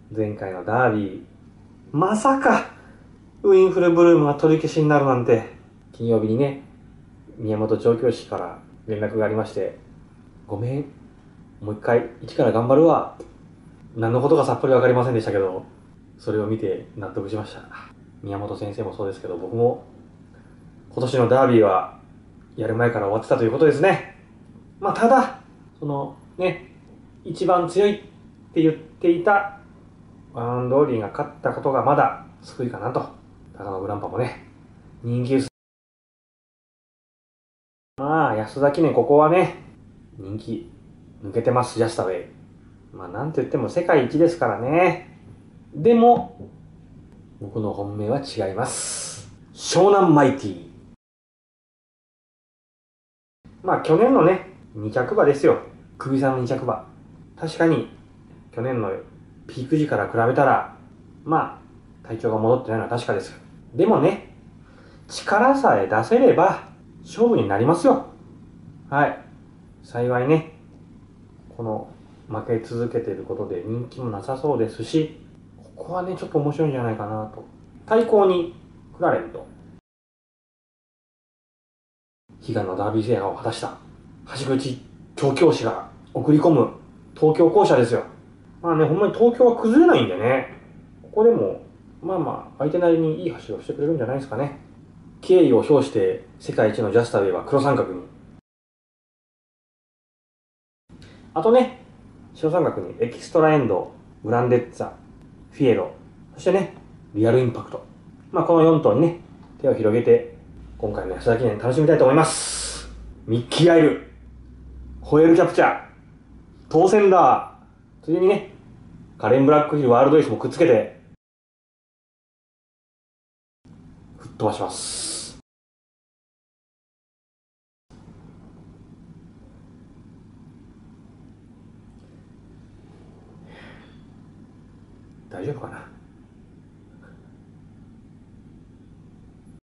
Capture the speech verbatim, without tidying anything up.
前回のダービー、まさかウィンフルブルームが取り消しになるなんて。金曜日にね、宮本調教師から連絡がありまして、ごめん、もう一回一から頑張るわ。何のことかさっぱり分かりませんでしたけど、それを見て納得しました。宮本先生もそうですけど、僕も今年のダービーはやる前から終わってたということですね。まあただ、そのね、一番強いって言っていたワンドーリーが勝ったことがまだ救いかなと。高野グランパもね、人気薄。まあ安田記念ここはね、人気抜けてます、ジャスタウェイ。まあなんと言っても世界一ですからね。でも、僕の本命は違います。湘南マイティ。まあ去年のね、に着馬ですよ。首差のに着馬。確かに、去年のピーク時から比べたら、まあ、体調が戻ってないのは確かです。でもね、力さえ出せれば、勝負になりますよ。はい。幸いね、この負け続けていることで人気もなさそうですし、ここはね、ちょっと面白いんじゃないかなと。対抗に、クラレンと、悲願のダービー制覇を果たした橋口調教師が送り込む東京校舎ですよ。まあね、ほんまに東京は崩れないんでね、ここでもまあまあ相手なりにいい走りをしてくれるんじゃないですかね。敬意を表して世界一のジャスタウェイは黒三角に、あとね、白三角にエキストラエンド、グランデッツァ、フィエロ、そしてね、リアルインパクト、まあこのよん頭にね、手を広げて今回の安田記念楽しみたいと思います。ミッキー・アイル、ホエールキャプチャー、当選だ。ついでにね、カレン・ブラックヒルワールドエースもくっつけて吹っ飛ばします。大丈夫かな。